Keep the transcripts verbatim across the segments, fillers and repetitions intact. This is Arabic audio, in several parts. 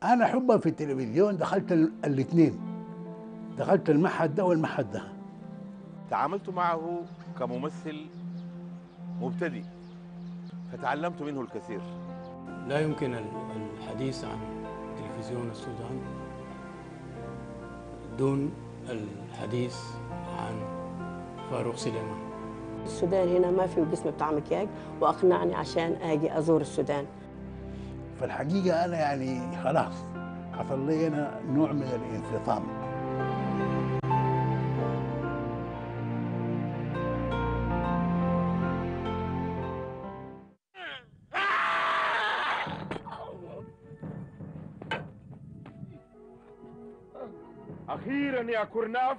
انا حبا في التلفزيون دخلت الاثنين، دخلت المعهد ده والمعهد ده. تعاملت معه كممثل مبتدئ فتعلمت منه الكثير. لا يمكن الحديث عن تلفزيون السودان دون الحديث عن فاروق سليمان. السودان هنا ما في قسم بتاع مكياج، واقنعني عشان اجي ازور السودان. فالحقيقه انا يعني خلاص حصل لي أنا نوع من الانفصام. أخيراً يا كورناف.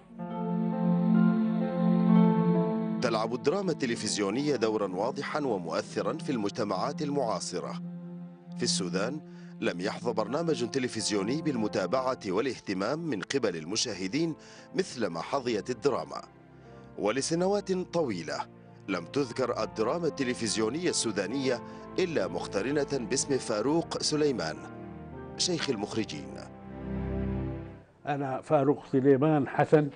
تلعب الدراما التلفزيونية دورا واضحا ومؤثرا في المجتمعات المعاصرة. في السودان لم يحظى برنامج تلفزيوني بالمتابعة والاهتمام من قبل المشاهدين مثل ما حظيت الدراما، ولسنوات طويلة لم تذكر الدراما التلفزيونية السودانية إلا مقترنة باسم فاروق سليمان شيخ المخرجين. أنا فاروق سليمان حسن،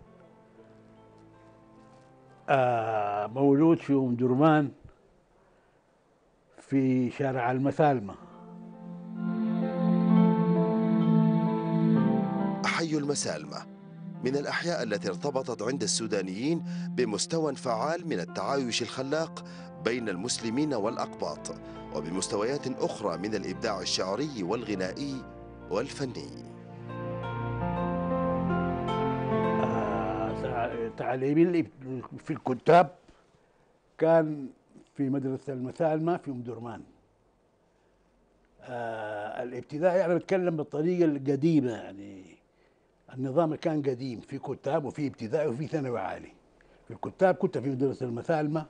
آه مولود في أم درمان في شارع المسالمة. حي المسالمة من الأحياء التي ارتبطت عند السودانيين بمستوى فعال من التعايش الخلاق بين المسلمين والأقباط، وبمستويات أخرى من الإبداع الشعري والغنائي والفني. تعليمي في الكتاب كان في مدرسة المسالمة في أم درمان. آه الابتدائي أنا بتكلم بالطريقة القديمة، يعني النظام كان قديم، في كتاب وفي ابتدائي وفي ثانوي عالي. في الكتاب كنت في مدرسة المسالمة،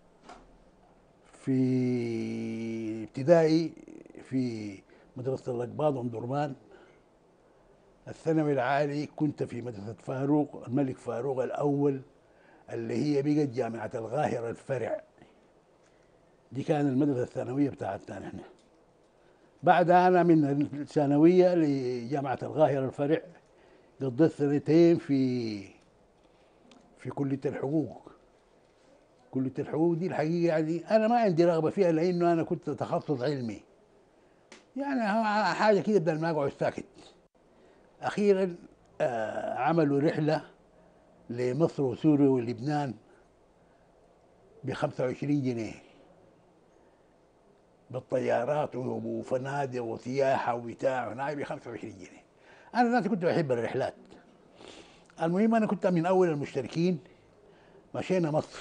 في ابتدائي في مدرسة الأقباط أم درمان. الثانوي العالي كنت في مدرسة فاروق الملك فاروق الأول اللي هي بقت جامعة القاهرة الفرع. دي كان المدرسة الثانوية بتاعتنا نحن. بعدها أنا من الثانوية لجامعة القاهرة الفرع قضيت سنتين في في كلية الحقوق. كلية الحقوق دي الحقيقة يعني أنا ما عندي رغبة فيها، لأنه أنا كنت تخصص علمي، يعني حاجة كده بدل ما أقعد ساكت. أخيرا آه عملوا رحلة لمصر وسوريا ولبنان ب خمسة وعشرين جنيه بالطيارات وفنادق وسياحة وبتاع، هناك ب خمسة وعشرين جنيه. أنا ذاتي كنت بحب الرحلات. المهم أنا كنت من أول المشتركين. مشينا مصر.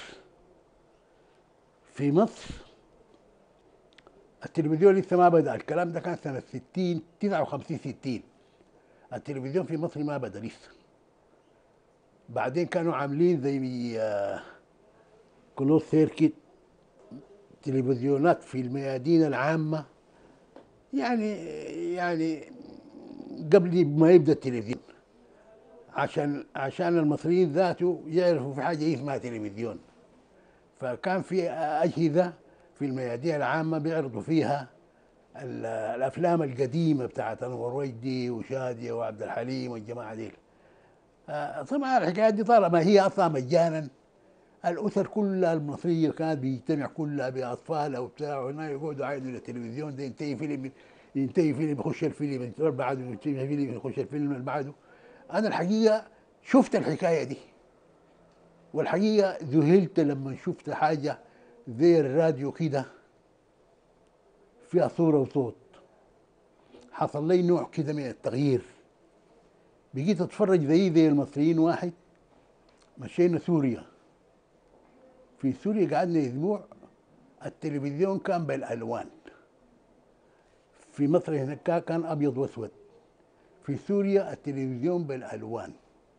في مصر التلفزيون لسه ما بدأ، الكلام ده كان سنة ستين تسعة وخمسين ستين. التلفزيون في مصر ما بدأ لسه. بعدين كانوا عاملين زي كلوز سيركت، تلفزيونات في الميادين العامة، يعني يعني قبل ما يبدأ التلفزيون، عشان عشان المصريين ذاته يعرفوا في حاجة اسمها تلفزيون. فكان في أجهزة في الميادين العامة بيعرضوا فيها الأفلام القديمة بتاعت أنور وجدي وشادية وعبد الحليم والجماعة دي. طبعا الحكايات دي طالما هي أصلا مجانا، الأسر كلها المصرية كانت بيجتمع كلها بأطفالها وبتاع، وهنا يقعدوا عايزوا التلفزيون ده ينتهي فيلم، ينتهي فيلم يخش الفيلم اللي بعده، ينتهي فيلم يخش الفيلم اللي بعده. أنا الحقيقة شفت الحكاية دي، والحقيقة ذهلت لما شفت حاجة زي الراديو كده فيها صورة وصوت. حصل لي نوع كده من التغيير، بقيت اتفرج زي زي المصريين. واحد مشينا سوريا، في سوريا قعدنا اسبوع، التلفزيون كان بالالوان. في مصر هناك كان ابيض واسود، في سوريا التلفزيون بالالوان.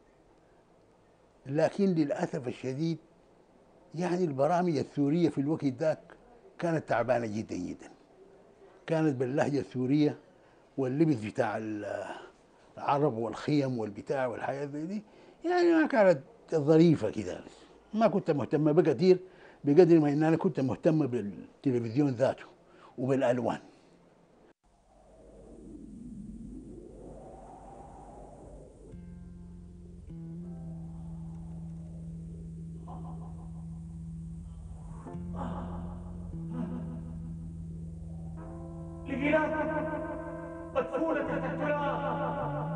لكن للاسف الشديد يعني البرامج السوريه في الوقت ذاك كانت تعبانه جدا جدا، كانت باللهجه السوريه، واللبس بتاع العرب والخيم والبتاع والحياه دي يعني ما كانت ظريفه كده. ما كنت مهتم بها كثير بقدر ما ان انا كنت مهتم بالتلفزيون ذاته وبالالوان. مسؤولة التراب.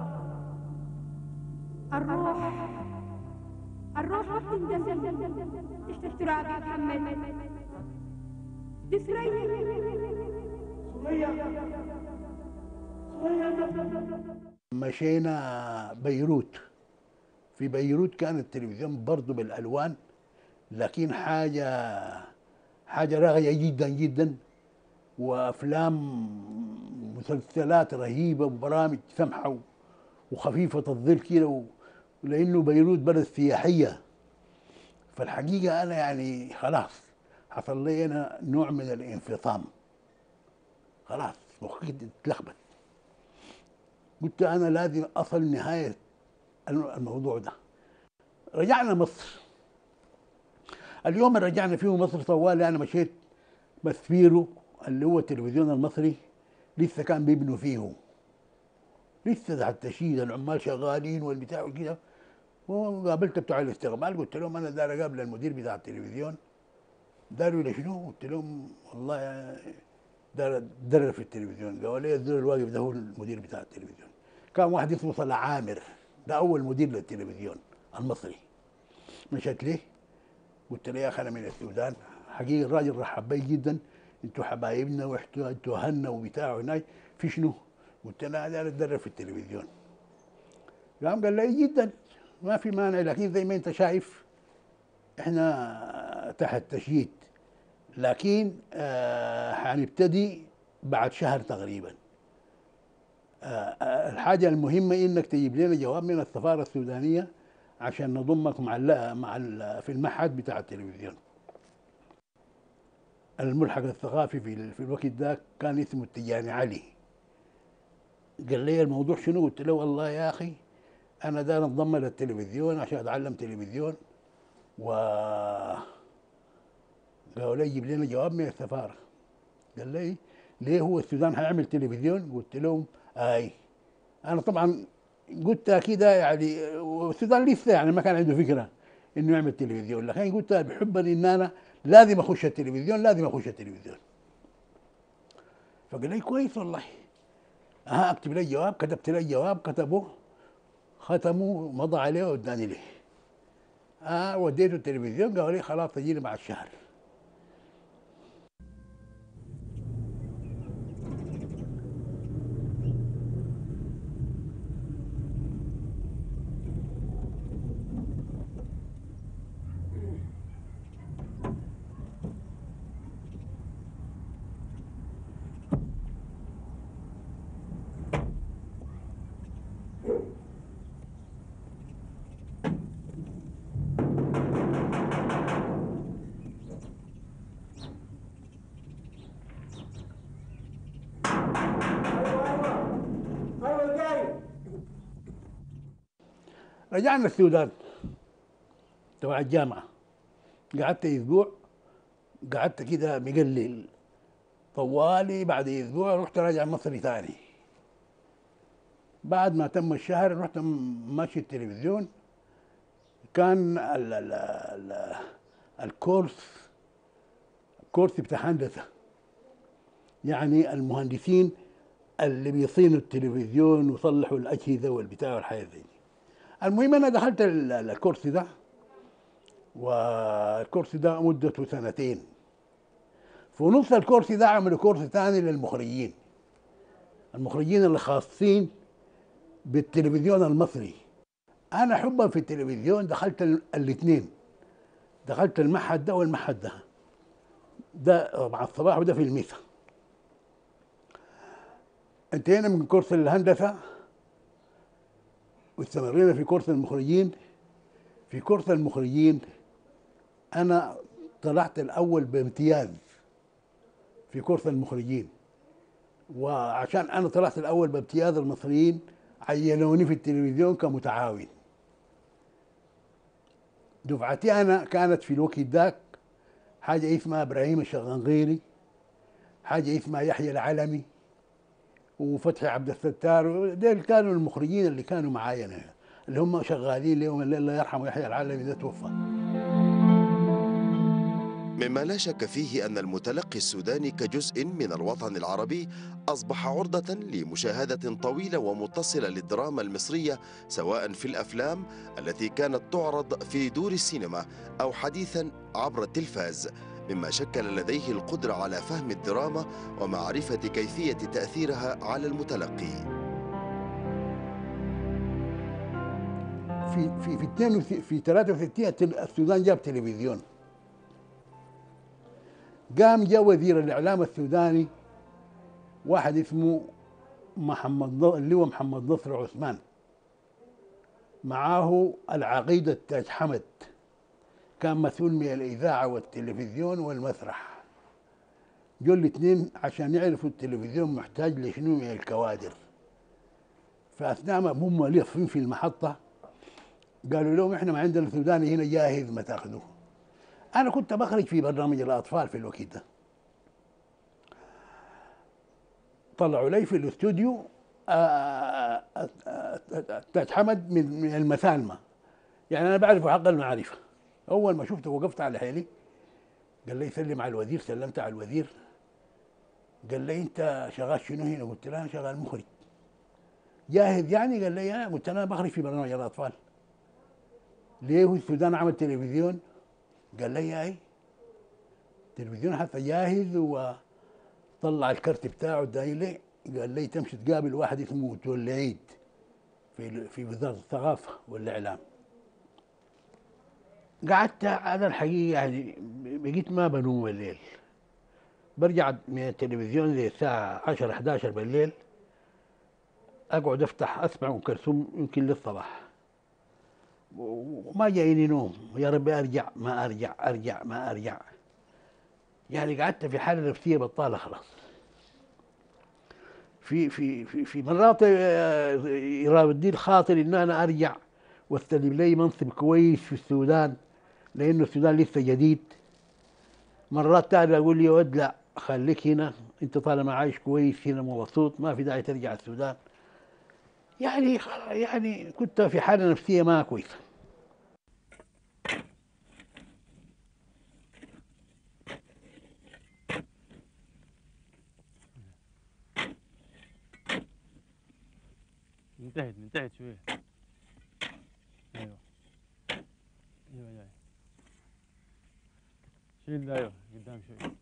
الروح الروح ما بتندفن تحت التراب يا محمد. دي ثريا. مشينا بيروت. في بيروت كان التلفزيون برضه بالالوان، لكن حاجه حاجه راقيه جدا جدا، وافلام مسلسلات رهيبه وبرامج سمحه وخفيفه الظل كده، لانه بيروت بلد سياحيه. فالحقيقه انا يعني خلاص حصل لي انا نوع من الانفصام، خلاص مخي اتلخبط. قلت انا لازم اصل نهايه الموضوع ده. رجعنا مصر. اليوم اللي رجعنا فيه مصر طوالي انا مشيت مسفيرو اللي هو التلفزيون المصري، لسه كان بيبنوا فيه، لسه تحت التشييد، العمال شغالين والبتاع وكده. وقابلت بتوع الاستقبال قلت لهم انا داير اقابل المدير بتاع التلفزيون. داروا لي شنو؟ قلت لهم والله دار درر في التلفزيون. قالوا لي الزول الواقف ده هو المدير بتاع التلفزيون. كان واحد اسمه صلاح عامر، ده اول مدير للتلفزيون المصري. مشيت ليه قلت له يا اخي انا من السودان، حقيقه الراجل رحب بي جدا، انتوا حبايبنا وانتوا انتوا اهلنا وبتاع هناك في شنو؟ قلت له انا داير اتدرب في التلفزيون. قام قال لي جدا ما في مانع، لكن زي ما انت شايف احنا تحت تشييد، لكن آه حنبتدي بعد شهر تقريبا. آه الحاجه المهمه انك تجيب لنا جواب من السفاره السودانيه عشان نضمك مع ال مع ال في المعهد بتاع التلفزيون. الملحق الثقافي في في الوقت ده كان اسمه التجاني علي. قال لي الموضوع شنو؟ قلت له والله يا اخي انا داير انضم للتلفزيون عشان اتعلم تلفزيون، و قالوا لي جيب لنا جواب من السفاره. قال لي ليه هو السودان هيعمل تلفزيون؟ قلت لهم اي. انا طبعا قلت كده يعني، والسودان لسه يعني ما كان عنده فكره انه يعمل تلفزيون، لكن قلت بحبا ان انا لازم اخش التلفزيون، لازم اخش التلفزيون. فقال لي كويس والله، ها اكتب لي جواب. كتبت لي جواب، كتبه ختمه مضى عليه واداني له. اه وديته التلفزيون، قالوا لي خلاص تجيني بعد شهر. رجعنا السودان تبع الجامعة. قعدت أسبوع، قعدت كده مقلل طوالي. بعد أسبوع رحت راجع مصر ثاني. بعد ما تم الشهر رحت ماشي التلفزيون. كان ال ال ال الكورس كورس بتاع هندسة، يعني المهندسين اللي بيصينوا التلفزيون ويصلحوا الأجهزة والبتاع والحاجات دي. المهم أنا دخلت الكورس ده، والكورس ده مدته سنتين. في نص الكورس ده عملوا كورس ثاني للمخرجين، المخرجين اللي خاصين بالتلفزيون المصري. أنا حبا في التلفزيون دخلت الاثنين، دخلت المعهد ده والمعهد ده، ده مع الصباح وده في المساء. انتهينا من كورس الهندسة واستمرينا في كورس المخرجين. في كورس المخرجين أنا طلعت الأول بامتياز في كورس المخرجين، وعشان أنا طلعت الأول بامتياز المصريين عينوني في التلفزيون كمتعاون. دفعتي أنا كانت في الوقت ذاك حاجة اسمها إبراهيم الشغنغيري، حاجة اسمها يحيى العلمي، وفتحي عبد الستار. دول كانوا المخرجين اللي كانوا معايا، اللي هم شغالين لهم. اللي الله يرحمه يحيى العلمي ده توفى. مما لا شك فيه أن المتلقي السوداني كجزء من الوطن العربي أصبح عرضة لمشاهدة طويلة ومتصلة للدراما المصرية، سواء في الأفلام التي كانت تعرض في دور السينما أو حديثا عبر التلفاز، مما شكل لديه القدرة على فهم الدراما ومعرفة كيفية تأثيرها على المتلقي. في في في اثنين وث- في ثلاثة وستين التل- السودان جاب تلفزيون. قام جاء وزير الاعلام السوداني واحد اسمه محمد ن- اللي هو محمد نصر عثمان، معاه العقيد التاج حمد، كان مسؤول من الاذاعه والتلفزيون والمسرح. جو الاثنين عشان يعرفوا التلفزيون محتاج لشنو من الكوادر. فاثناء ما هم لفين في المحطه قالوا لهم احنا ما عندنا سوداني هنا جاهز ما تاخذوه. انا كنت بخرج في برنامج الاطفال في الوقت ده. طلعوا لي في الاستوديو آه، آه، آه، آه، تاج حمد من من المثالمه، يعني انا بعرفه حق المعرفه. اول ما شفته وقفت على حيلي، قال لي سلم على الوزير. سلمت على الوزير، قال لي انت شغال شنو هنا؟ قلت له انا شغال مخرج. جاهز يعني؟ قال لي انا. قلت له انا بخرج في برنامج الاطفال. ليه هو السودان عمل تلفزيون؟ قال لي اي تلفزيون حتى جاهز، وطلع الكرت بتاعه دايلي. قال لي تمشي تقابل واحد اسمه متولي عيد في في وزاره الثقافه والاعلام. قعدت على الحقيقه يعني بقيت ما بنوم الليل. برجع من التلفزيون زي الساعه عشرة إحدى عشر بالليل، اقعد افتح اسمع ام كلثوم يمكن للصباح، وما جايني نوم. يا ربي ارجع ما ارجع، ارجع ما ارجع. يعني قعدت في حاله نفسيه بطاله خلاص. في في في في مرات آه، يراودني الخاطر ان انا ارجع واستلم لي منصب كويس في السودان، لانه السودان لسه جديد. مرات تانية اقول لي يا ولد لا، خليك هنا، انت طالما عايش كويس هنا مبسوط، ما في داعي ترجع السودان. يعني يعني كنت في حاله نفسيه ما كويسه. من تحت من تحت شوية. ايوه ايوه جاي. شيل ده ايوه قدام شوية.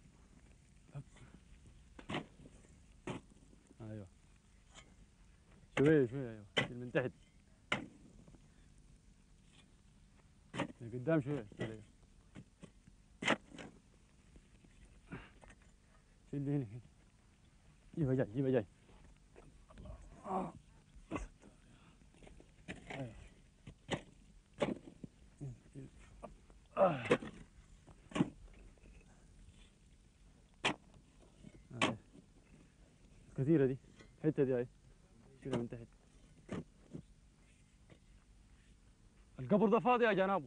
ايوه شوية شوية ايوه شيل من تحت قدام شوية. شيل ايوه شيل دي هنا. جيبها جاي جيبها جاي. كثيرة دي الحتة دي هاي شيلها من تحت. القبر ده فاضي يا جنابه.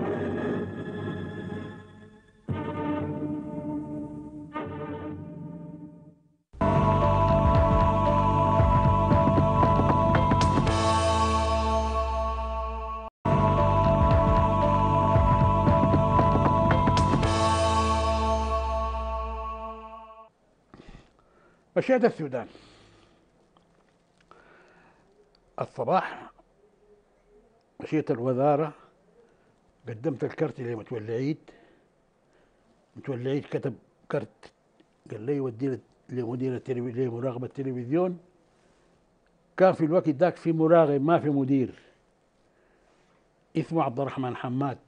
مشيت السودان. الصباح مشيت الوزارة، قدمت الكرت لمتولي عيد. متولي عيد كتب كرت، قال لي وديه لمدير التلفزيون لمراقبة التلفزيون. كان في الوقت ذاك في مراقب ما في مدير، اسمه عبد الرحمن حماد.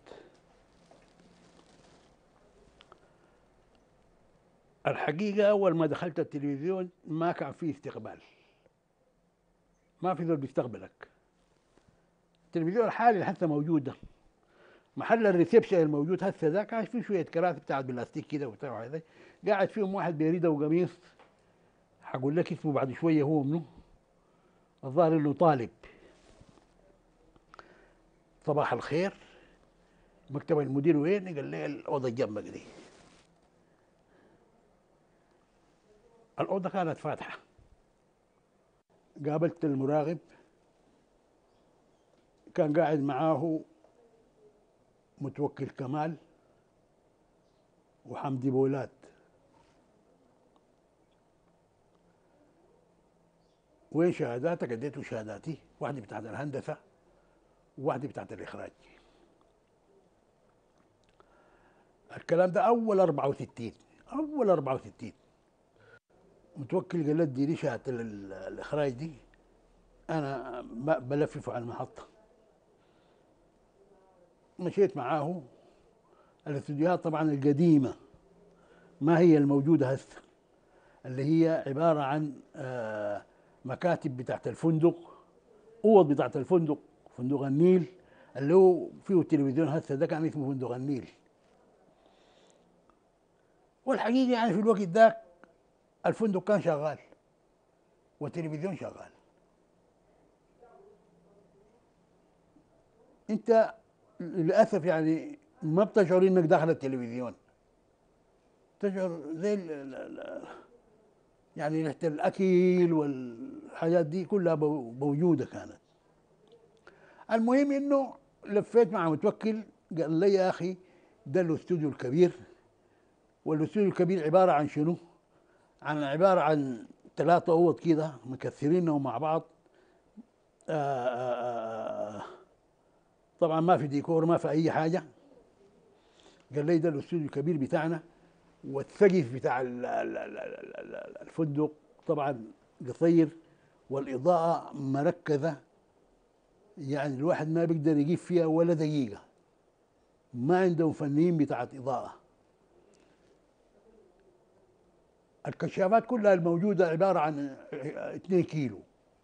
الحقيقة أول ما دخلت التلفزيون ما كان فيه استقبال، ما في زول بيستقبلك. التلفزيون الحالي حتى موجودة، محل الريسبشن الموجود هسه ذاك كان فيه شوية كراسي بتاعت بلاستيك كده وبتاع هذا، قاعد فيهم واحد بيريده وقميص، حقول لك اسمه بعد شوية هو منه، الظاهر انه طالب. صباح الخير، مكتب المدير وين؟ قال لي الأوضة جنبك دي. الأوضة كانت فاتحة. قابلت المراقب، كان قاعد معاه متوكل كمال وحمدي بولات وين شهاداتك؟ اديته شهاداتي، واحدة بتاعت الهندسة وواحدة بتاعت الإخراج. الكلام ده أول أربعة وستين، أول أربعة وستين متوكل قال لي اديني شهادة ال- الإخراج دي، أنا ب- بلففه على المحطة. مشيت معاه الاستوديوهات طبعا القديمة، ما هي الموجودة هسه، اللي هي عبارة عن آه، مكاتب بتاعت الفندق، أوض بتاعت الفندق، فندق النيل اللي هو فيه التلفزيون هسه، ده كان اسمه فندق النيل. والحقيقة يعني في الوقت ذاك الفندق كان شغال والتلفزيون شغال. انت للاسف يعني ما بتشعر انك داخل التلفزيون، تشعر زي ال ال يعني ريحه الاكل والحاجات دي كلها بو- موجوده كانت. المهم انه لفيت مع متوكل، قال لي يا اخي ده الاستوديو الكبير، والاستوديو الكبير عباره عن شنو؟ عن عباره عن ثلاثه اوض كده مكثرينهم مع بعض. آآ آآ طبعا ما في ديكور، ما في اي حاجه. قال لي ده الاستوديو الكبير بتاعنا، والسقف بتاع ال- ال- ال- ال- ال- الفندق طبعا قصير، والاضاءه مركزه، يعني الواحد ما بيقدر يجيب فيها ولا دقيقه، ما عندهم فنيين بتاعت اضاءه. الكشافات كلها الموجوده عباره عن اثنين كيلو.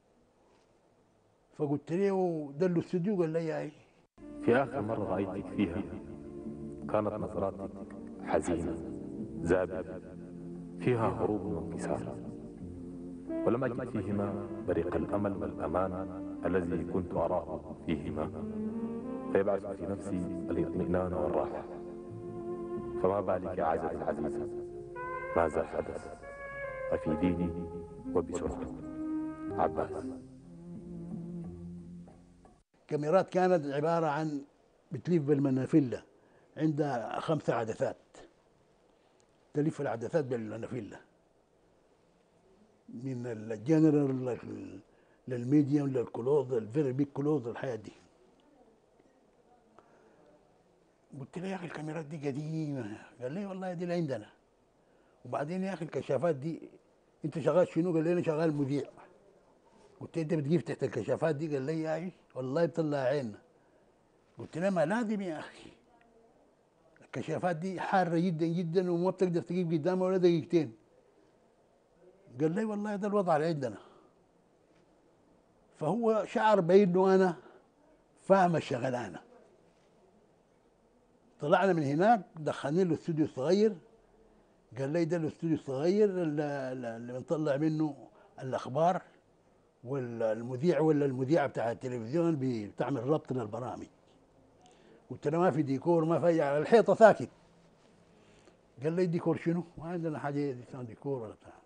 فقلت له ده الاستوديو؟ قال لي ياي. في آخر مرة رأيتك فيها كانت نظراتك حزينة زابية فيها هروب وانكسار، ولم أجد فيهما بريق الأمل والأمان الذي كنت أراه فيهما، فيبعث في نفسي الاطمئنان والراحة. فما بالك يا عزتي العزيزة؟ ماذا حدث؟ أفيديني وبسرعة. عباس. كاميرات كانت عباره عن بتلف بالمنافله، عندها خمسه عدسات تلف العدسات بالمنافله، من الجنرال لل- للميديوم للكلوز للفيري بيج كلوز الحياه دي. قلت له يا اخي الكاميرات دي قديمه. قال لي والله دي اللي عندنا. وبعدين يا اخي الكشافات دي انت شغال شنو؟ قال لي انا شغال مذيع. قلت له انت بتجيب تحت الكشافات دي؟ قال لي يا اخي والله بطلع عيننا. قلت له ما لازم يا اخي، الكشافات دي حاره جدا جدا وما بتقدر تجيب قدامها ولا دقيقتين. قال لي والله ده الوضع اللي عندنا. فهو شعر بانه انا فاهم الشغلانه. طلعنا من هناك، دخلني له استوديو صغير. قال لي ده الاستوديو الصغير اللي, اللي بنطلع منه الاخبار، والمذيع ولا المذيعه بتاع التلفزيون بتعمل ربط للبرامج. قلت له ما في ديكور، ما في على الحيطه ساكت. قال لي ديكور شنو؟ ما عندنا حاجه اسمها ديكور ولا بتاع.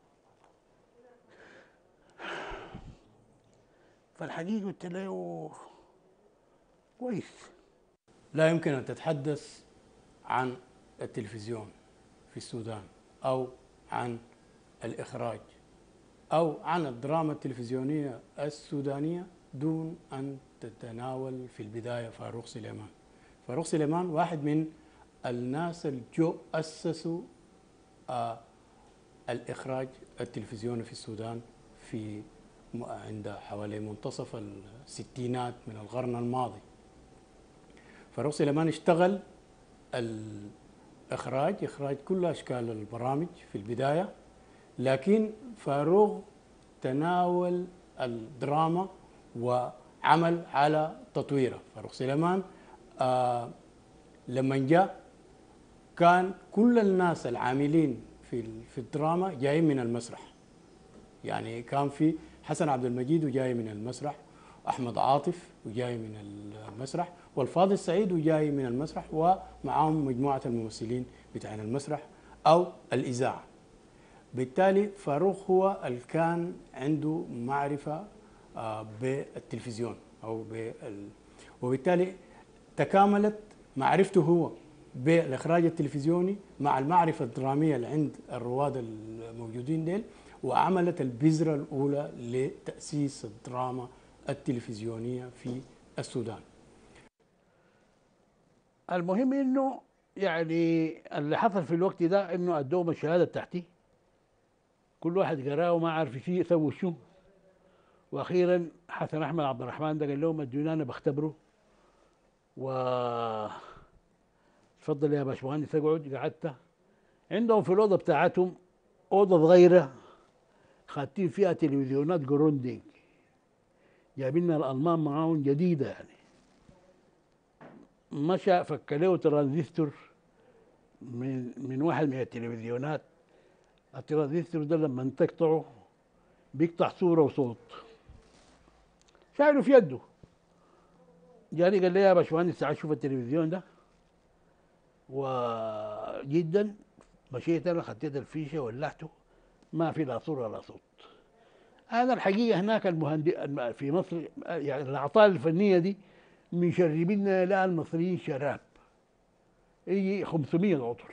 فالحقيقه قلت له كويس. لا يمكن أن تتحدث عن التلفزيون في السودان أو عن الإخراج أو عن الدراما التلفزيونية السودانية دون أن تتناول في البداية فاروق سليمان. فاروق سليمان واحد من الناس اللي جو أسسوا آه الإخراج التلفزيوني في السودان في عند حوالي منتصف الستينات من القرن الماضي. فاروق سليمان اشتغل الإخراج، إخراج كل أشكال البرامج في البداية، لكن فاروق تناول الدراما وعمل على تطويره. فاروق سليمان آه لما جاء كان كل الناس العاملين في في الدراما جايين من المسرح، يعني كان في حسن عبد المجيد وجاي من المسرح، أحمد عاطف وجاي من المسرح، والفاضل سعيد وجاي من المسرح، ومعهم مجموعة الممثلين بتاعين المسرح أو الإذاعة. بالتالي فاروق هو اللي كان عنده معرفة بالتلفزيون أو بال... وبالتالي تكاملت معرفته هو بالإخراج التلفزيوني مع المعرفة الدرامية اللي عند الرواد الموجودين ديل، وعملت البذرة الأولى لتأسيس الدراما التلفزيونية في السودان. المهم انه يعني اللي حصل في الوقت ده انه ادوهم الشهاده بتاعتي، كل واحد قراه وما عارف شيء يسوي شو، واخيرا حسن احمد عبد الرحمن ده قال لهم ادوني انا بختبره، و تفضل يا باشمهندس اقعد. قعدت عندهم في الاوضه بتاعتهم اوضه صغيره خاتين فيها تلفزيونات جروندينج، جايبين لنا الالمان معاهم جديده يعني. مشى فك له ترانزستور من من واحد من التلفزيونات، الترانزستور ده لما تقطعه بيقطع صوره وصوت، شايله في يده. جاني قال لي يا باشمهندس تعال شوف التلفزيون ده، وجدا مشيت انا خديت الفيشه ولعته، ما في لا صوره ولا صوت. انا الحقيقه هناك المهندس في مصر يعني الاعطال الفنيه دي مشربين لها المصريين شراب يجي خمسمية عطل،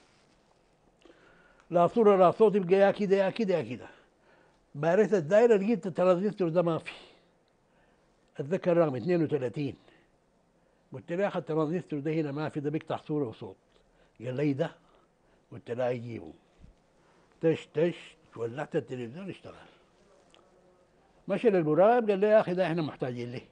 لا صوره لا صوت، يبقى يا كده يا كده يا كده. باريت الدايره لقيت الترانزستور ده ما في، اتذكر رقم اثنين وثلاثين. قلت له يا اخي الترانزستور ده هنا ما في، ده بيقطع صوره وصوت. قال لي ده، قلت له يجيبه. تش تش ولعت التلفزيون اشتغل. مشى للمراقب قال لي يا اخي ده احنا محتاجين له.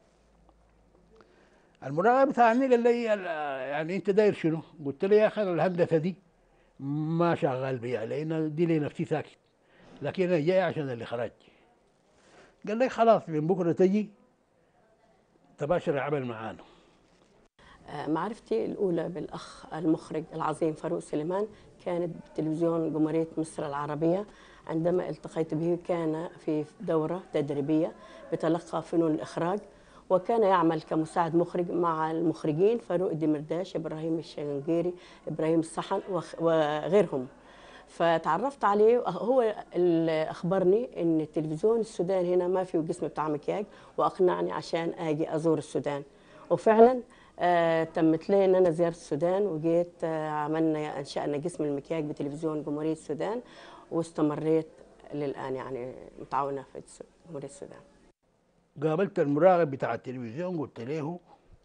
المراقب ثاني قال لي يعني انت داير شنو؟ قلت له يا اخي انا الهندسه دي ما شغال بيها لان دي لي نفسي ساكت، لكن انا جاي عشان الاخراج. قال لي خلاص من بكره تجي تباشر العمل معانا. معرفتي الأولى بالأخ المخرج العظيم فاروق سليمان كانت بتلفزيون جمهورية مصر العربية، عندما التقيت به كان في دورة تدريبية بتلقى فنون الإخراج، وكان يعمل كمساعد مخرج مع المخرجين فاروق الدمرداش، إبراهيم الشنقيري، إبراهيم الصحن وغيرهم. فتعرفت عليه، هو اللي أخبرني إن التلفزيون السودان هنا ما فيه قسم بتاع مكياج، وأقنعني عشان أجي أزور السودان. وفعلا آه تمت لي ان انا زياره السودان، وجيت آه عملنا انشانا قسم المكياج بتلفزيون جمهوريه السودان، واستمريت للان يعني متعاونه في جمهوريه السودان. قابلت المراقب بتاع التلفزيون قلت له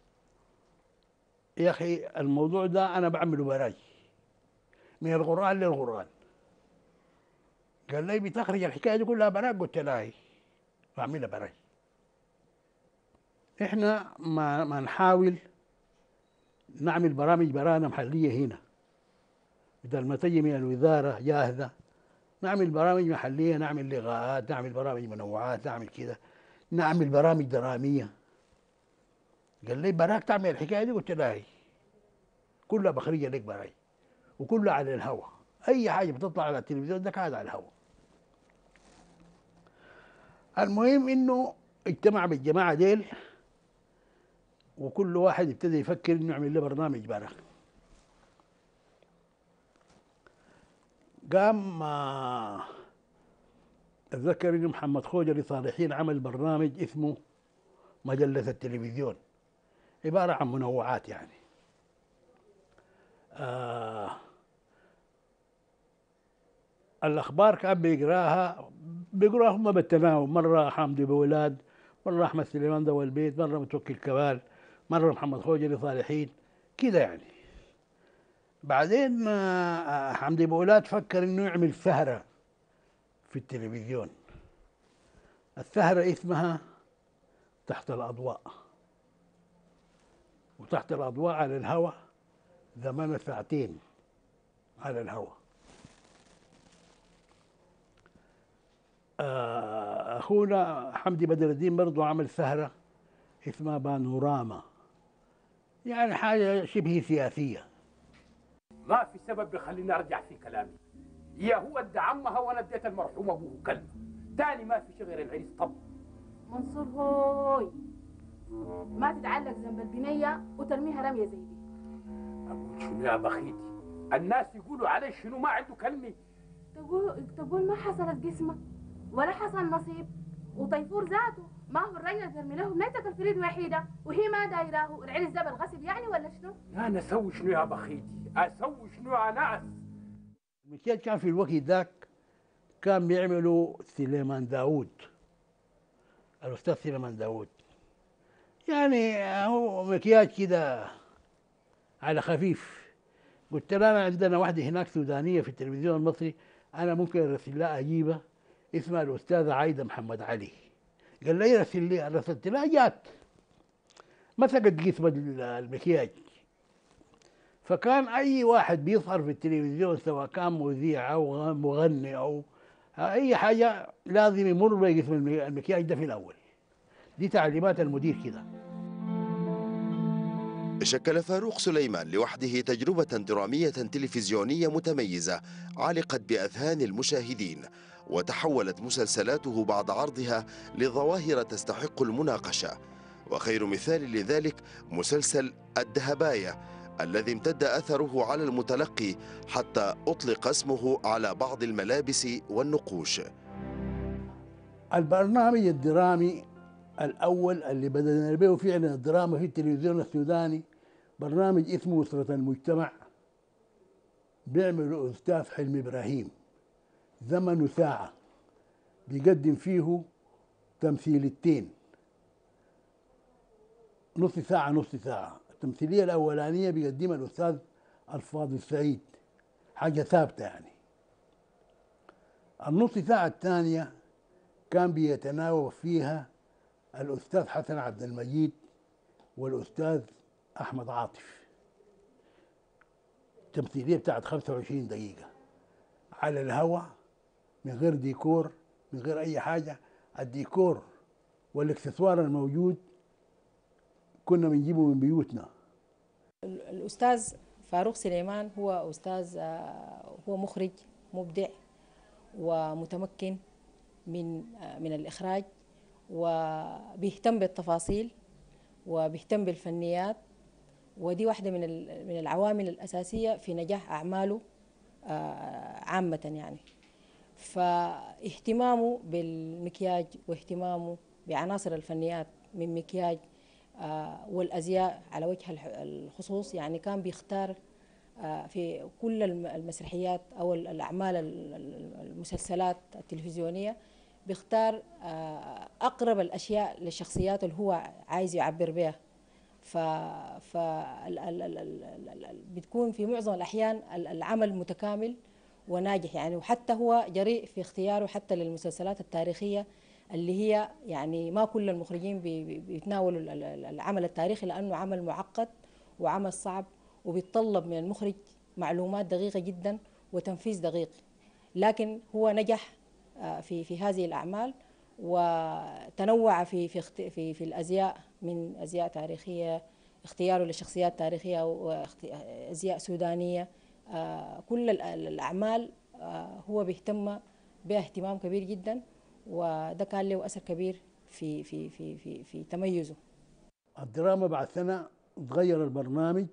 يا اخي الموضوع ده انا بعمله براي من القران للقران. قال لي بتخرج الحكايه دي كلها براك؟ قلت له هي بعملها براي. احنا ما ما نحاول نعمل برامج برانا محليه هنا، بدل ما تجي من الوزاره جاهزه، نعمل برامج محليه، نعمل لقاءات، نعمل برامج منوعات، نعمل كده، نعمل برامج دراميه. قال لي براك تعمل الحكايه دي؟ قلت له هي كلها بخرجها لك براي، وكلها على الهواء، اي حاجه بتطلع على التلفزيون ده قاعد على الهواء. المهم انه اجتمع بالجماعه ديل، وكل واحد ابتدى يفكر انه يعمل له برنامج برا. قام اتذكر انه محمد خوجري صالحين عمل برنامج اسمه مجلة التلفزيون، عبارة عن منوعات يعني. آه الأخبار كان بيقراها بيقراها هم بالتناوب، مرة حمدي بولاد، مرة أحمد سليمان ذو البيت، مرة متوكل كمال، مرة محمد خوجري صالحين كده يعني. بعدين آه حمدي بولاد فكر إنه يعمل سهرة في التلفزيون. السهرة اسمها تحت الأضواء، وتحت الأضواء على الهواء زمان ساعتين على الهواء. أخونا حمدي بدر الدين برضه عمل سهرة اسمها بانوراما، يعني حاجة شبه سياسية. ما في سبب بيخليني أرجع في كلامي، يا هو ادى عمها وأنا اديت المرحوم أبوه كلمة، تاني ما في شيء غير العريس. طب منصور هوي ما تتعلق ذنب البنية وترميها رمية زي دي. أقول شنو يا بخيتي؟ الناس يقولوا عليه شنو ما عنده كلمة. تقول تقول ما حصلت قسمة ولا حصل نصيب، وطيفور ذاته ما هو الرجل ترمي له بنيتك الفريد وحيده وهي ما دايراه، العرس ده بالغصب يعني ولا شنو؟ انا اسوي شنو يا بخيتي؟ اسوي شنو يا ناس؟ المكياج كان في الوقت ذاك كان بيعملوا سليمان داوود، الأستاذ سليمان داوود، يعني هو مكياج كده على خفيف. قلت له أنا عندنا واحدة هناك سودانية في التلفزيون المصري، أنا ممكن أرسل لها أجيبها، اسمها الأستاذة عايدة محمد علي. قال لي رسل لي، رسلت لها جات مسكت قسم المكياج. فكان أي واحد بيظهر في التلفزيون سواء كان مذيع أو مغني أو أي حاجة لازم يمر بقسم المكياج ده في الأول. دي تعليمات المدير كده. شكل فاروق سليمان لوحده تجربة درامية تلفزيونية متميزة علقت بأذهان المشاهدين، وتحولت مسلسلاته بعد عرضها لظواهر تستحق المناقشة. وخير مثال لذلك مسلسل الدهباية الذي امتد أثره على المتلقي حتى أطلق اسمه على بعض الملابس والنقوش. البرنامج الدرامي الأول اللي بدأنا به فعلا الدراما في التلفزيون السوداني برنامج اسمه أسرة المجتمع، بيعمله أستاذ حلمي إبراهيم، زمنه ساعة، بيقدم فيه تمثيلتين، نص ساعة نص ساعة. التمثيلية الأولانية بيقدمها الأستاذ الفاضل سعيد، حاجة ثابتة يعني. النص ساعة الثانية كان بيتناول فيها الأستاذ حسن عبد المجيد والأستاذ أحمد عاطف، تمثيلية بتاعت خمسة وعشرين دقيقة على الهواء من غير ديكور، من غير أي حاجة. الديكور والاكسسوار الموجود كنا بنجيبه من بيوتنا. الأستاذ فاروق سليمان هو أستاذ، هو مخرج مبدع ومتمكن من من الإخراج، وبيهتم بالتفاصيل وبيهتم بالفنيات، ودي واحدة من من العوامل الأساسية في نجاح أعماله عامة يعني. فاهتمامه بالمكياج واهتمامه بعناصر الفنيات من مكياج والأزياء على وجه الخصوص، يعني كان بيختار في كل المسرحيات أو الأعمال المسلسلات التلفزيونية بيختار أقرب الأشياء للشخصيات اللي هو عايز يعبر بها. ف ف بتكون في معظم الأحيان العمل متكامل وناجح يعني. وحتى هو جريء في اختياره حتى للمسلسلات التاريخية اللي هي يعني ما كل المخرجين بيتناولوا العمل التاريخي، لأنه عمل معقد وعمل صعب وبيتطلب من المخرج معلومات دقيقة جدا وتنفيذ دقيق. لكن هو نجح في في هذه الأعمال وتنوع في في في, في الأزياء، من أزياء تاريخية، اختياره لشخصيات تاريخية وأزياء سودانية. كل الأعمال هو بيهتم بها اهتمام كبير جدا، وده كان له أثر كبير في في في في في تميزه. الدراما بعد سنة تغير البرنامج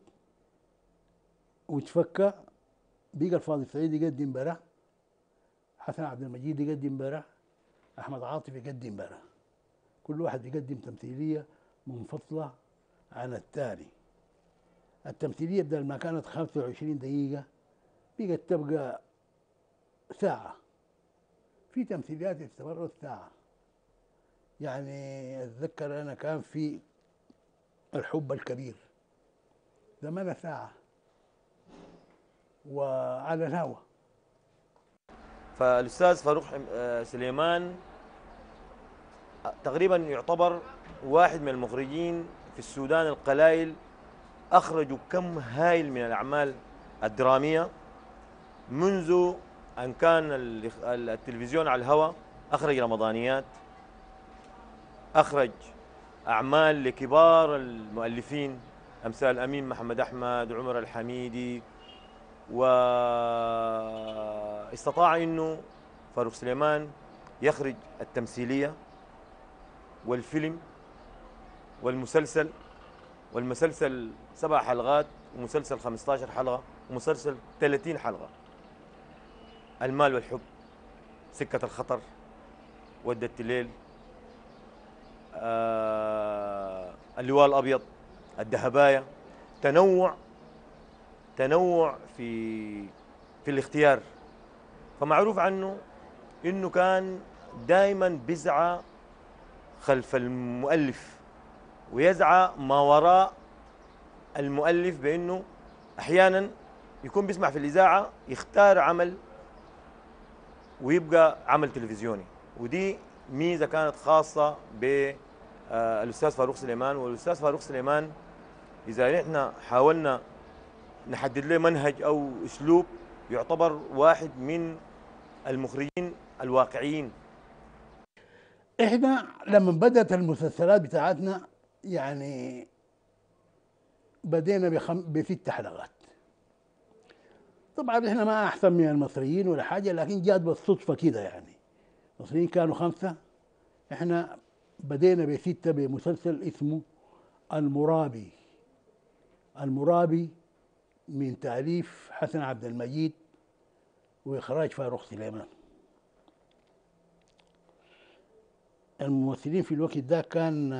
وتفكى، بقى الفاضل سعيد يقدم برا، حسن عبد المجيد يقدم برا، أحمد عاطف يقدم برا، كل واحد يقدم تمثيلية منفصلة عن الثاني. التمثيلية بدل ما كانت خمسة وعشرين دقيقة بقت تبقى ساعة. في تمثيليات استمرت ساعة، يعني أتذكر أنا كان في الحب الكبير زمان ساعة وعلى الهوى. فالأستاذ فاروق سليمان تقريبا يعتبر واحد من المخرجين في السودان القلائل أخرجوا كم هائل من الأعمال الدرامية منذ أن كان التلفزيون على الهواء. أخرج رمضانيات، أخرج أعمال لكبار المؤلفين أمثال أمين محمد أحمد، عمر الحميدي، واستطاع أنه فاروق سليمان يخرج التمثيلية والفيلم والمسلسل، والمسلسل سبع حلقات ومسلسل خمسة عشر حلقة ومسلسل ثلاثين حلقة. المال والحب، سكة الخطر، ودة الليل، آه اللواء الابيض، الذهبايه، تنوع تنوع في في الاختيار. فمعروف عنه انه كان دائما بيسعى خلف المؤلف ويسعى ما وراء المؤلف، بانه احيانا يكون بيسمع في الاذاعه يختار عمل ويبقى عمل تلفزيوني، ودي ميزه كانت خاصه بالاستاذ فاروق سليمان. والاستاذ فاروق سليمان اذا نحن حاولنا نحدد له منهج او اسلوب، يعتبر واحد من المخرجين الواقعيين. احنا لما بدأت المسلسلات بتاعتنا يعني بدينا بخم... بست حلقات. طبعا احنا ما احسن من المصريين ولا حاجه، لكن جات بالصدفه كده يعني. المصريين كانوا خمسه، احنا بدينا بسته بمسلسل اسمه المرابي. المرابي من تأليف حسن عبد المجيد وإخراج فاروق سليمان. الممثلين في الوقت ده كان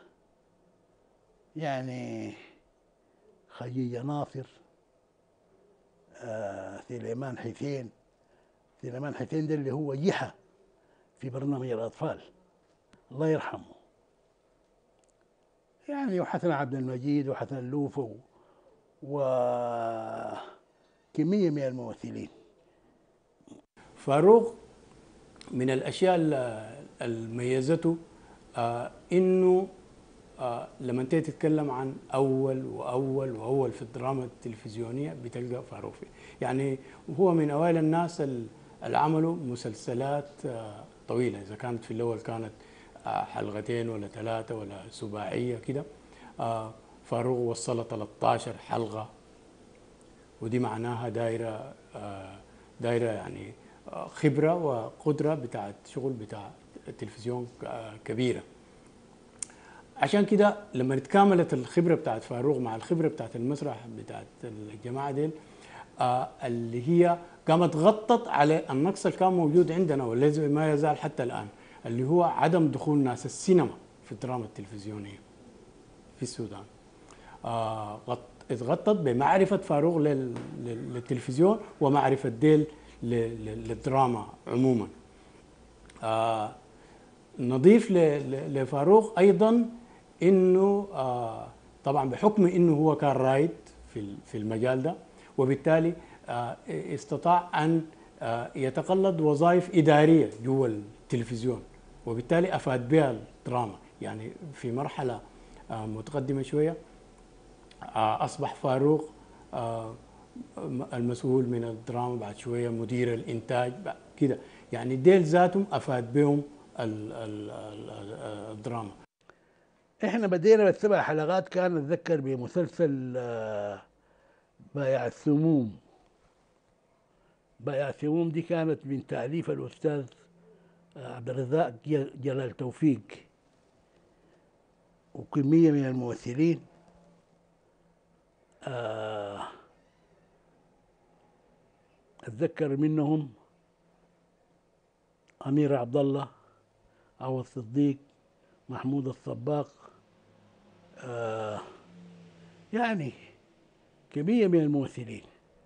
يعني خديجة ناصر، آه سليمان حسين. سليمان حسين ده اللي هو جحا في برنامج الأطفال، الله يرحمه. يعني وحسن عبد المجيد وحسن لوفو وكمية من الممثلين. فاروق من الأشياء اللي ميزته آه إنه آه لما انت تتكلم عن أول وأول وأول في الدراما التلفزيونية بتلقى فاروق فيه. يعني هو من أوائل الناس اللي عملوا مسلسلات آه طويلة، إذا كانت في الأول كانت آه حلقتين ولا ثلاثة ولا سباعية كده. آه فاروق وصل ثلاثة عشر حلقة، ودي معناها دايرة آه دايرة يعني آه خبرة وقدرة بتاعت شغل بتاع التلفزيون آه كبيرة. عشان كده لما اتكاملت الخبرة بتاعت فاروق مع الخبرة بتاعت المسرح بتاعت الجماعة ديل آه اللي هي قامت غطت على النقص اللي كان موجود عندنا والذي ما يزال حتى الآن، اللي هو عدم دخول ناس السينما في الدراما التلفزيونية في السودان. آه اتغطت بمعرفة فاروق للتلفزيون ومعرفة ديل للدراما عموما. آه نضيف لفاروق أيضا إنه آه طبعا بحكم إنه هو كان رايد في في المجال ده، وبالتالي آه استطاع أن آه يتقلد وظائف إدارية جوا التلفزيون، وبالتالي أفاد بها الدراما. يعني في مرحلة آه متقدمة شوية آه أصبح فاروق آه المسؤول من الدراما، بعد شوية مدير الإنتاج كده. يعني ديل ذاتهم أفاد بهم ال ال ال الدراما. احنا بدينا بالسبع حلقات، كان اتذكر بمسلسل بائع السموم. بائع السموم دي كانت من تأليف الأستاذ عبد الرزاق جلال توفيق، وكمية من الممثلين. اتذكر منهم أمير عبد الله، عوض صديق، محمود الصباق، آه يعني كمية من الممثلين.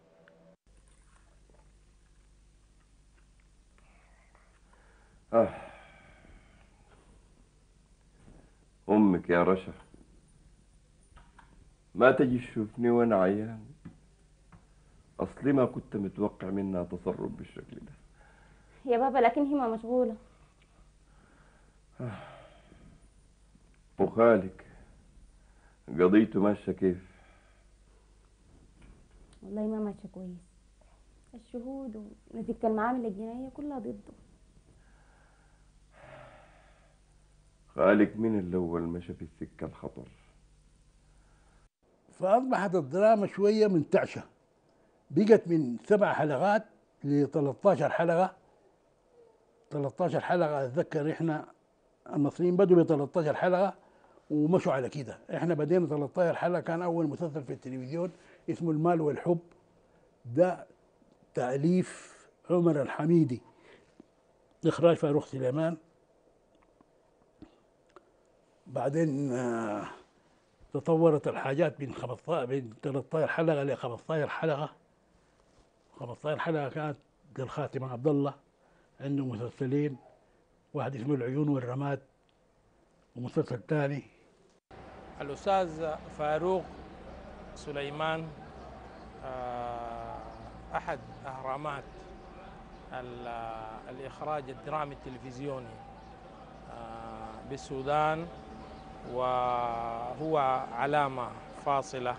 آه. أمك يا رشا ما تجي تشوفني وأنا عيان، أصلي ما كنت متوقع منها تصرف بالشكل ده يا بابا، لكن هي ما مشغولة. آه. وخالك قضيته ماشية كيف؟ والله ما ماشية كويس، الشهود ونتيجة المعامل الجنائية كلها ضده. خالك من الأول مشى في السكة الخطر، فأصبحت الدراما شوية منتعشة، بقت من سبع حلقات ل ثلاثة عشر حلقة. ثلاثة عشر حلقة أتذكر إحنا المصريين بدوا ب ثلاثة عشر حلقة ومشوا على كده. إحنا بدينا ثلاثة عشر حلقة. كان أول مسلسل في التلفزيون اسمه المال والحب، ده تأليف عمر الحميدي، إخراج فاروق سليمان. بعدين آه، تطورت الحاجات من خمسطاشر من ثلاثة عشر حلقة ل خمسطاشر حلقة. خمسطاشر حلقة كانت للخاتم عبد الله، عنده مسلسلين، واحد اسمه العيون والرماد ومسلسل ثاني. الأستاذ فاروق سليمان آه، أحد أهرامات الإخراج الدرامي التلفزيوني آه، بالسودان، وهو علامة فاصلة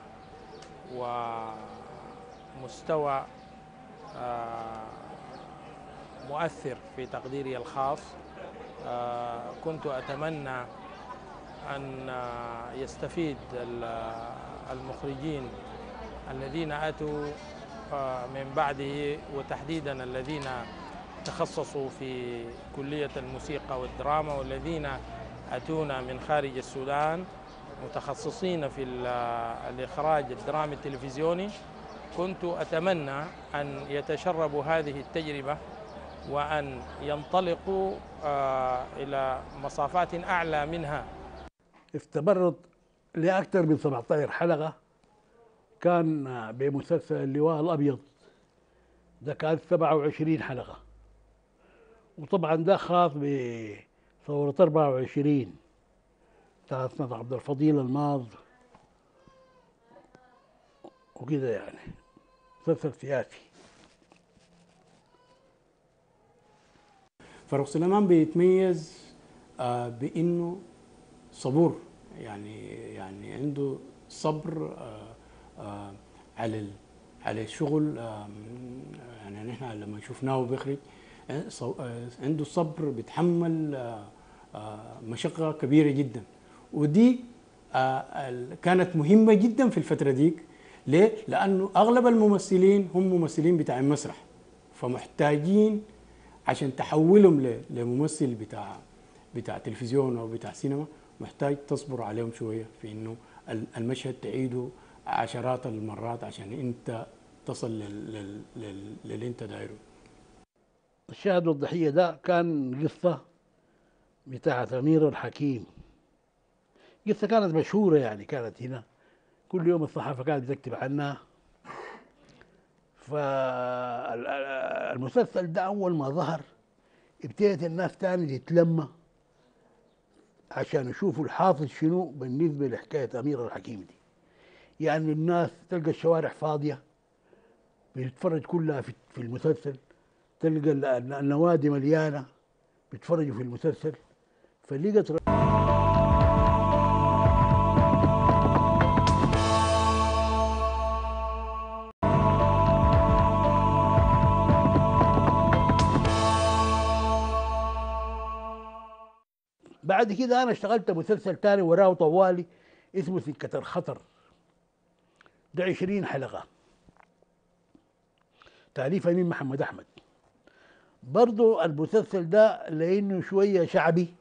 ومستوى آه، مؤثر في تقديري الخاص. آه، كنت أتمنى أن يستفيد المخرجين الذين أتوا من بعده، وتحديدا الذين تخصصوا في كلية الموسيقى والدراما، والذين أتونا من خارج السودان متخصصين في الإخراج الدرامي التلفزيوني. كنت أتمنى أن يتشربوا هذه التجربة وأن ينطلقوا إلى مصافات أعلى منها. استمرت لأكثر من سبعة عشر حلقة. كان بمسلسل اللواء الأبيض، ده كان سبعة وعشرين حلقة، وطبعا ده خاص بثورة أربعة وعشرين بتاعت سنة عبد الفضيل الماض وكده، يعني مسلسل سياسي. فاروق سليمان بيتميز آه بانه صبور، يعني يعني عنده صبر آه آه على على الشغل. آه يعني نحن لما شفناه بيخرج عنده صبر، بيتحمل آه آه مشقة كبيرة جدا، ودي آه كانت مهمة جدا في الفترة ديك. ليه؟ لأنه أغلب الممثلين هم ممثلين بتاع المسرح، فمحتاجين عشان تحولهم لممثل بتاع بتاع تلفزيون أو بتاع سينما، محتاج تصبر عليهم شوية في إنه المشهد تعيده عشرات المرات عشان أنت تصل للي أنت دايره. الشاهد والضحية ده كان قصة بتاعت أمير الحكيم، قصة كانت مشهورة، يعني كانت هنا كل يوم الصحافة كانت بتكتب عنها. فالمسلسل ده أول ما ظهر ابتدت الناس تاني تتلمى عشان يشوفوا الحاصل شنو بالنسبة لحكاية أمير الحكيم دي. يعني الناس تلقى الشوارع فاضية بتتفرج كلها في المسلسل، تلقى النوادي مليانة بيتفرجوا في المسلسل. فلقت بعد كده انا اشتغلت مسلسل تاني وراه طوالي اسمه سكة الخطر، ده عشرين حلقة، تأليف أمين محمد أحمد. برضو المسلسل ده لأنه شوية شعبي،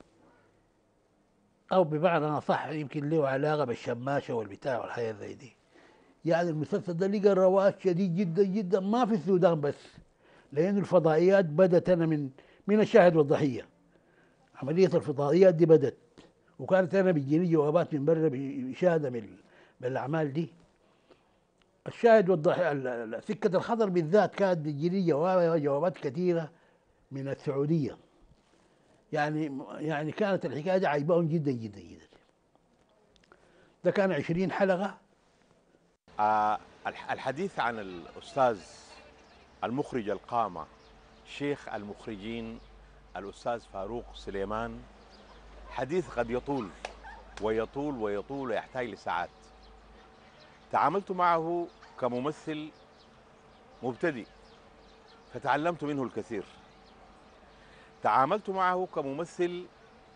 أو بمعنى صح يمكن له علاقة بالشماشة والبتاع والحياة زي دي. يعني المسلسل ده لقى رواج شديد جدا جدا، ما في السودان بس، لأنه الفضائيات بدت أنا من من الشاهد والضحية. عملية الفضائيات دي بدت، وكانت أنا بيجيني جوابات من برا بشهادة بالأعمال دي. الشاهد والضحية، سكة الخطر بالذات كانت بتجيني جوابات كثيرة من السعودية. يعني يعني كانت الحكاية دي عجبهم جدا جدا جدا. ده كان عشرين حلقة. آه الحديث عن الأستاذ المخرج القامة، شيخ المخرجين الأستاذ فاروق سليمان، حديث قد يطول ويطول ويطول ويحتاج لساعات. تعاملت معه كممثل مبتدئ فتعلمت منه الكثير. تعاملت معه كممثل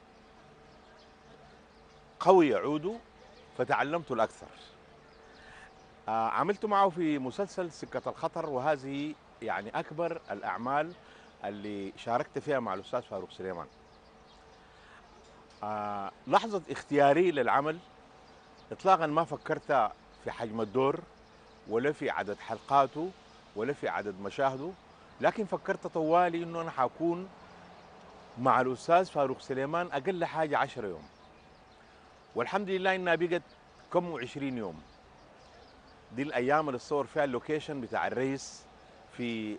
قوي يعود فتعلمت الأكثر. آه عملت معه في مسلسل سكة الخطر، وهذه يعني أكبر الأعمال اللي شاركت فيها مع الأستاذ فاروق سليمان. آه لحظة اختياري للعمل إطلاقا ما فكرت في حجم الدور ولا في عدد حلقاته ولا في عدد مشاهده، لكن فكرت طوالي إنه أنا حكون مع الأستاذ فاروق سليمان أقل حاجة عشرة يوم. والحمد لله انها بقت كم وعشرين يوم. دي الايام اللي تصور فيها اللوكيشن بتاع الرئيس في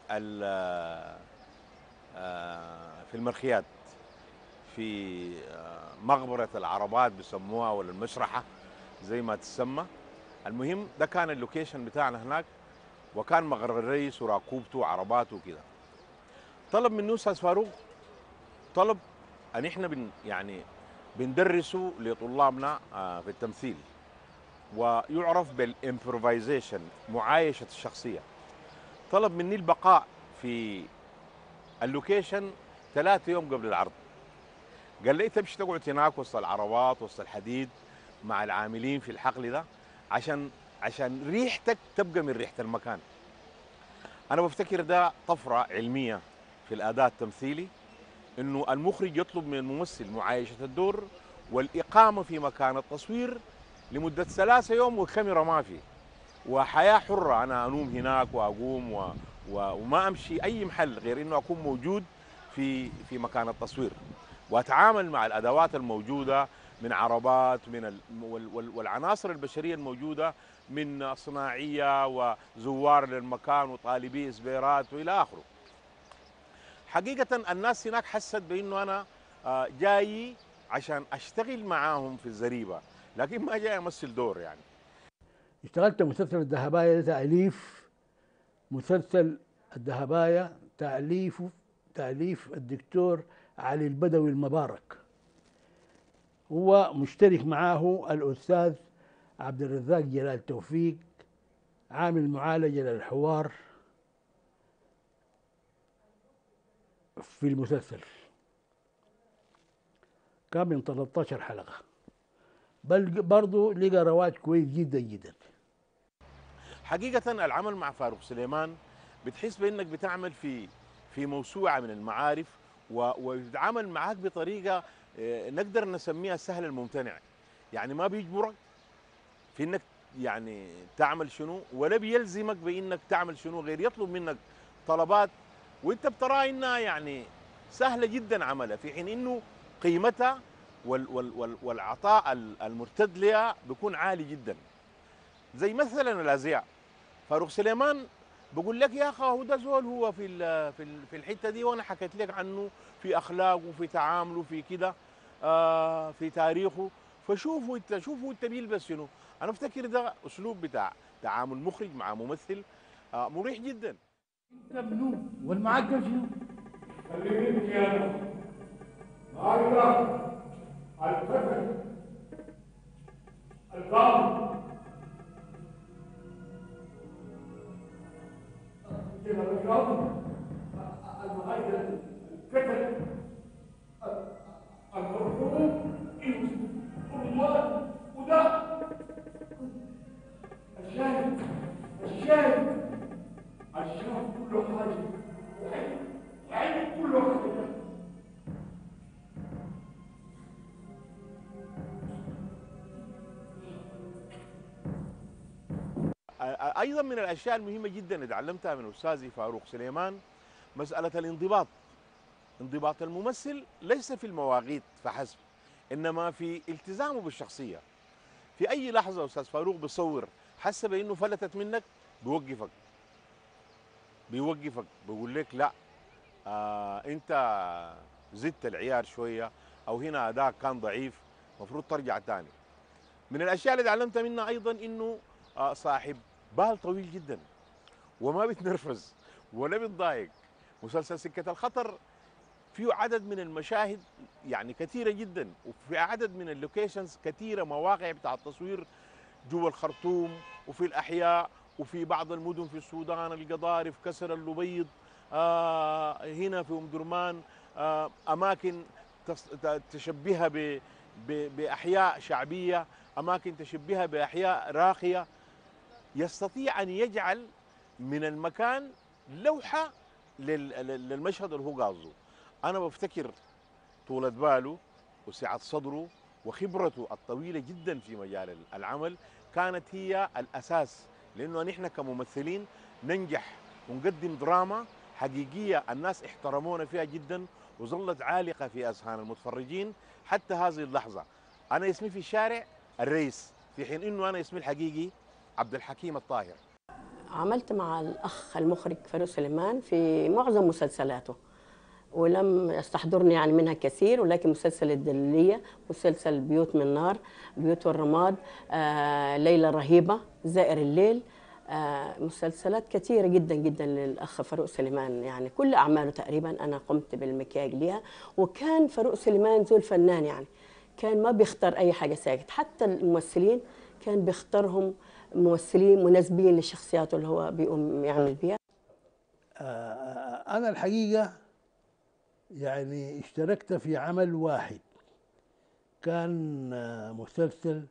في المرخيات، في مغبرة العربات بيسموها ولا المشرحة زي ما تسمى. المهم ده كان اللوكيشن بتاعنا هناك، وكان مغر الرئيس وراكوبته وعرباته وكده. طلب منه استاذ فاروق، طلب ان احنا بن يعني بندرسه لطلابنا في التمثيل، ويعرف بالامبروفيزيشن، معايشة الشخصية. طلب مني البقاء في اللوكيشن ثلاثة يوم قبل العرض. قال لي تمشي تقعد هناك وسط العربات وسط الحديد مع العاملين في الحقل ده عشان عشان ريحتك تبقى من ريحة المكان. أنا بفتكر ده طفرة علمية في الأداء التمثيلي، إنه المخرج يطلب من الممثل معايشة الدور والإقامة في مكان التصوير لمدة ثلاثة يوم والكاميرا ما في، وحياة حرة. أنا أنوم هناك وأقوم و... و... وما أمشي أي محل غير إنه أكون موجود في في مكان التصوير، وأتعامل مع الأدوات الموجودة من عربات من ال... وال... والعناصر البشرية الموجودة من صناعية وزوار للمكان وطالبي إسبيرات وإلى آخره. حقيقة الناس هناك حست بأنه أنا جاي عشان أشتغل معاهم في الزريبة، لكن ما جاي أمثل دور. يعني اشتغلت مسلسل الذهباية تأليف مسلسل الذهباية تأليف تأليف الدكتور علي البدوي المبارك، هو مشترك معاه الأستاذ عبد الرزاق جلال توفيق، عامل معالجة للحوار في المسلسل. كان من ثلاثة عشر حلقة، بل برضه لقى رواج كويس جدا جدا. حقيقة العمل مع فاروق سليمان بتحس بأنك بتعمل في في موسوعة من المعارف، ويتعامل معاك بطريقة نقدر نسميها السهل الممتنع. يعني ما بيجبرك في انك يعني تعمل شنو، ولا بيلزمك بانك تعمل شنو، غير يطلب منك طلبات وانت بتراها انها يعني سهله جدا عملها، في حين انه قيمتها وال وال وال والعطاء المرتد لها بيكون عالي جدا. زي مثلا الازياء، فاروق سليمان بقول لك يا اخي هو ده زول هو في في في الحته دي، وانا حكيت لك عنه في اخلاقه وفي تعامله في كده آه في تاريخه، فشوفوا انت شوفوا انت بيلبس شنو. انا افتكر ده اسلوب بتاع تعامل مخرج مع ممثل آه مريح جدا. انت منو والمعقل شنو؟ خليني انا معرفة الفتى القاضي القاضي المعايدة الكتل المرحوم الله وده الشاهد الشاهد الشاهد كله حاجة وعين كله حاجة. ايضا من الاشياء المهمه جدا اللي تعلمتها من استاذي فاروق سليمان مساله الانضباط. انضباط الممثل ليس في المواقيت فحسب، انما في التزامه بالشخصيه. في اي لحظه استاذ فاروق بيصور حس بانه فلتت منك بيوقفك بيوقفك بيقول لك لا آه انت زدت العيار شويه، او هنا اداء كان ضعيف المفروض ترجع ثاني. من الاشياء اللي تعلمتها منها ايضا انه آه صاحب بال طويل جدا وما بيتنرفز ولا بيتضايق. مسلسل سكة الخطر فيه عدد من المشاهد يعني كثيرة جدا، وفي عدد من اللوكيشنز كثيرة، مواقع بتاع التصوير جوا الخرطوم وفي الأحياء وفي بعض المدن في السودان، القضارف، كسر اللبيض، آه هنا في أم درمان، آه أماكن تشبهها ب بأحياء شعبية، أماكن تشبهها بأحياء راقية. يستطيع أن يجعل من المكان لوحة للمشهد اللي هو قاصده. أنا بفتكر طولة باله وسعة صدره وخبرته الطويلة جدا في مجال العمل كانت هي الأساس، لأنه نحن كممثلين ننجح ونقدم دراما حقيقية الناس احترمونا فيها جدا وظلت عالقة في أذهان المتفرجين حتى هذه اللحظة. انا اسمي في الشارع الرئيس، في حين انه انا اسمي الحقيقي عبد الحكيم الطاهر. عملت مع الأخ المخرج فاروق سليمان في معظم مسلسلاته، ولم يستحضرني يعني منها كثير، ولكن مسلسل الدليلية، مسلسل بيوت من نار، بيوت والرماد، آه، ليلة رهيبة، زائر الليل، آه، مسلسلات كثيرة جدا جدا للأخ فاروق سليمان. يعني كل أعماله تقريبا أنا قمت بالمكياج ليها. وكان فاروق سليمان ذو الفنان، يعني كان ما بيختار أي حاجة ساكت. حتى الممثلين كان بيختارهم ممثلين مناسبين لشخصياته اللي هو بيقوم يعمل بيها. أنا الحقيقة يعني اشتركت في عمل واحد، كان مسلسل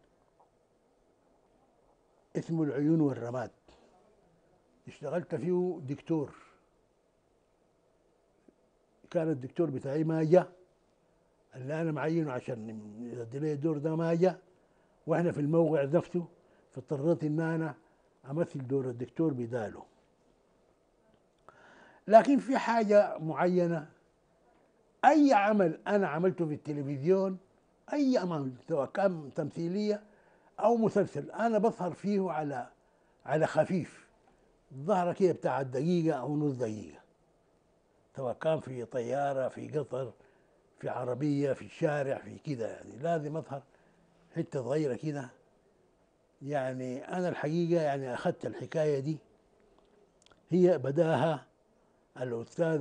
اسمه العيون والرماد. اشتغلت فيه دكتور، كان الدكتور بتاعي ما جاء، اللي أنا معينه عشان يؤدي لي الدور ده ما جاء، وإحنا في الموقع نفسه، فاضطريت إن أنا أمثل دور الدكتور بداله. لكن في حاجة معينة، أي عمل أنا عملته في التلفزيون، أي عمل سواء كان تمثيلية أو مسلسل، أنا بظهر فيه على على خفيف، ظهرة كده بتاع دقيقة أو نص دقيقة، سواء كان في طيارة، في قطر، في عربية، في الشارع، في كده، يعني لازم أظهر حتة صغيرة كده. يعني أنا الحقيقة يعني أخذت الحكاية دي، هي بداها الأستاذ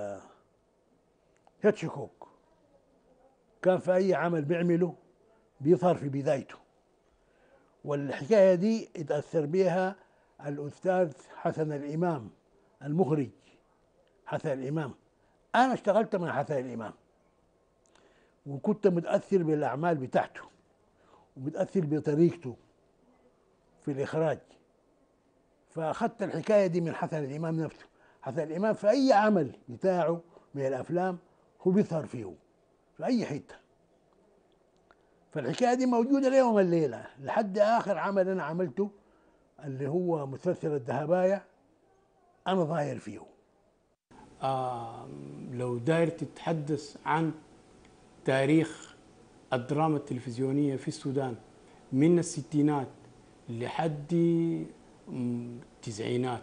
هيتشكوك، كان في أي عمل بيعمله بيظهر في بدايته، والحكاية دي اتأثر بها الأستاذ حسن الإمام المخرج حسن الإمام. أنا اشتغلت مع حسن الإمام وكنت متأثر بالأعمال بتاعته ومتأثر بطريقته في الإخراج، فأخذت الحكاية دي من حسن الإمام نفسه. حسن الإمام في أي عمل بتاعه من الأفلام هو بيظهر فيه في أي حتة، فالحكاية دي موجودة ليوم الليلة لحد آخر عمل أنا عملته اللي هو مسلسل الذهباية، أنا ظاهر فيه. آه لو داير تتحدث عن تاريخ الدراما التلفزيونية في السودان من الستينات لحد التسعينات،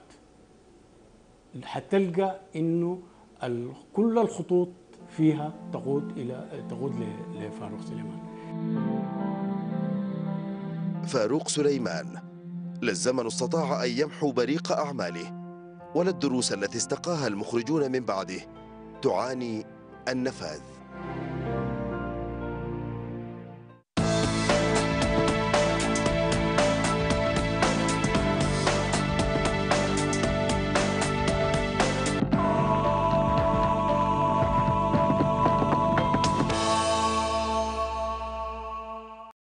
حتلقى إنه كل الخطوط فيها تقود إلى تقود لفاروق سليمان. فاروق سليمان لا الزمن استطاع أن يمحو بريق أعماله، ولا الدروس التي استقاها المخرجون من بعده تعاني النفاذ.